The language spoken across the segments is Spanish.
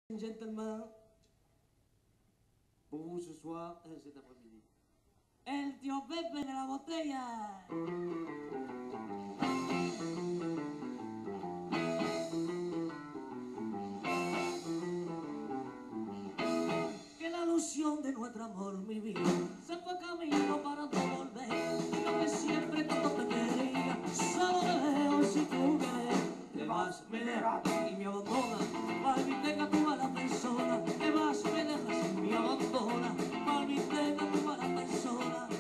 Gentlemen, pour vous ce soir, cet après-midi. El tío Pepe de la botella. Que la ilusión de nuestro amor, mi vida, se fue camino para no volver. Y lo que siempre tanto te quería, solo te veo si tú quieres. Te vas, me dejas y me abandonas. Malvitenga tu mala persona. Te vas, me dejas y me abandonas. Malvitenga tu mala persona.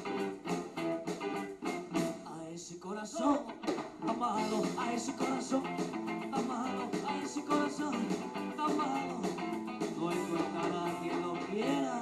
A ese corazón amado, a ese corazón amado, a ese corazón amado, no encontrará quien lo quiera.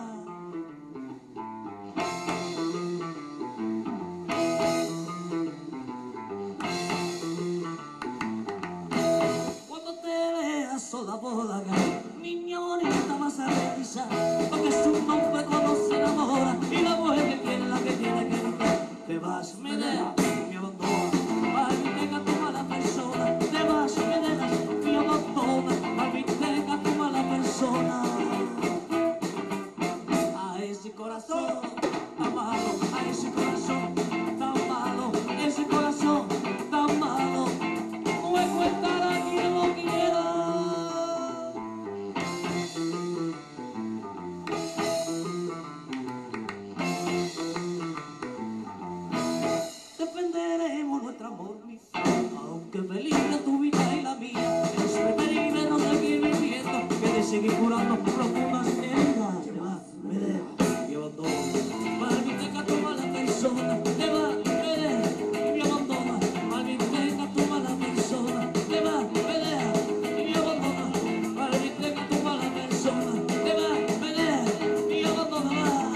Cuando te veas sola por la calle, niña bonita vas a realizar, porque es un hombre cuando se enamora y la mujer que quiere la que tiene que gritar. Te vas, me dejas, me abandonas, malvitenga tu mala persona. Te vas, me dejas, me abandonas, malvitenga tu mala persona. A ese corazón tan malo, a ese corazón tan malo, ese corazón tan malo, no encontrará quien lo quiera. Defenderemos nuestro amor, mi vida, aunque peligre tu vida y la mía. Es preferible no seguir viviendo que de seguir curando profundas heridas. Te vas, me dejas y me abandonas, malvitenga tu mala persona. Te vas, me dejas y me abandonas, malvitenga tu mala persona. Te vas, me dejas y me abandonas, malvitenga tu mala persona. Te vas, me dejas y me abandonas.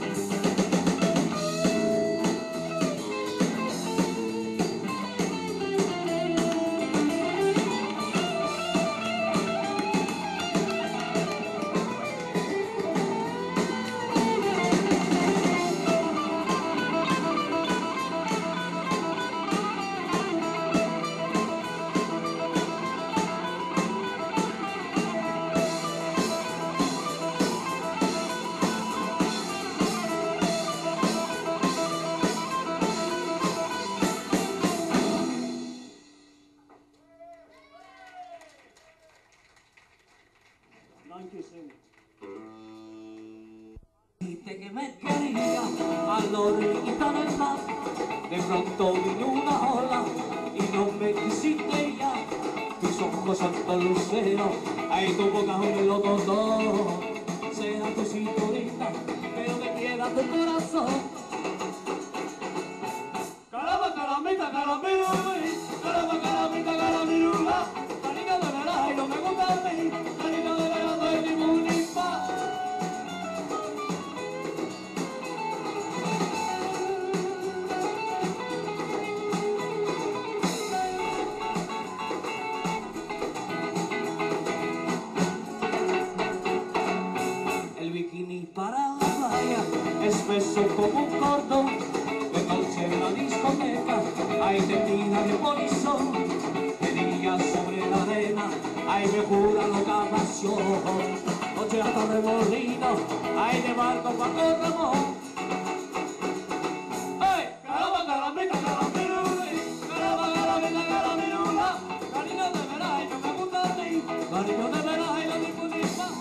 Dijiste que me quería a la orillita del mar, de pronto vino una ola y no me quisiste ya. Tus ojos santos luceros, ahí tu boca un hilo todo, sea tu cinturita, pero me quiera tu corazón. Caramba, carambita, carambiruli, caramba, carambita, carambirula, cariño de veras y no me gusta a mí, cariño de veras no hay ningún impa. El bikini para la playa, espeso como un cordón, de noche en la discoteca, ahí te tira de polizón, de día sobre la arena, ahí me jura loca pasión, noche hasta remolino, ahí de barco Paco Ramón. ¡Ey! ¡Caramba, carambita, carambiruli! ¡Caramba, carambita, carambirula! Cariño de veras y no me gusta a ti, cariño de veras y no ningún impa.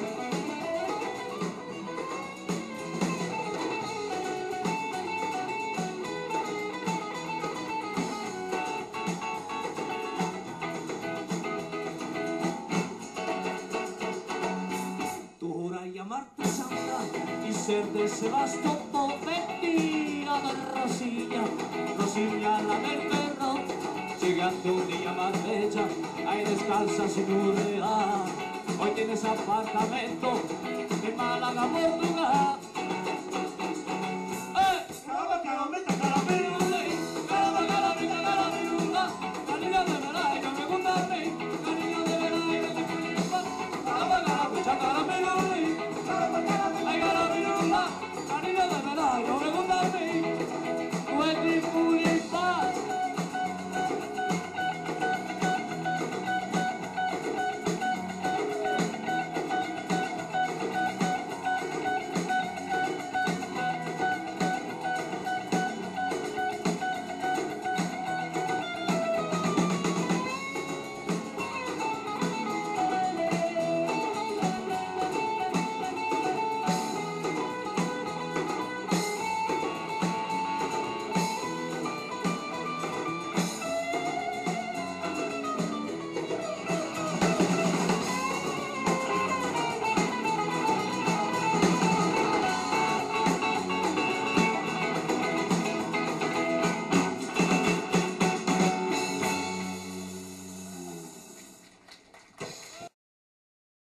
Llamarte santa y ser de Sebastopol, vestida de Rosilla, Rosilla la del perro, llegando un día más bella, ahí descalza sin urrea. Hoy tienes apartamento en Málaga, Portugal.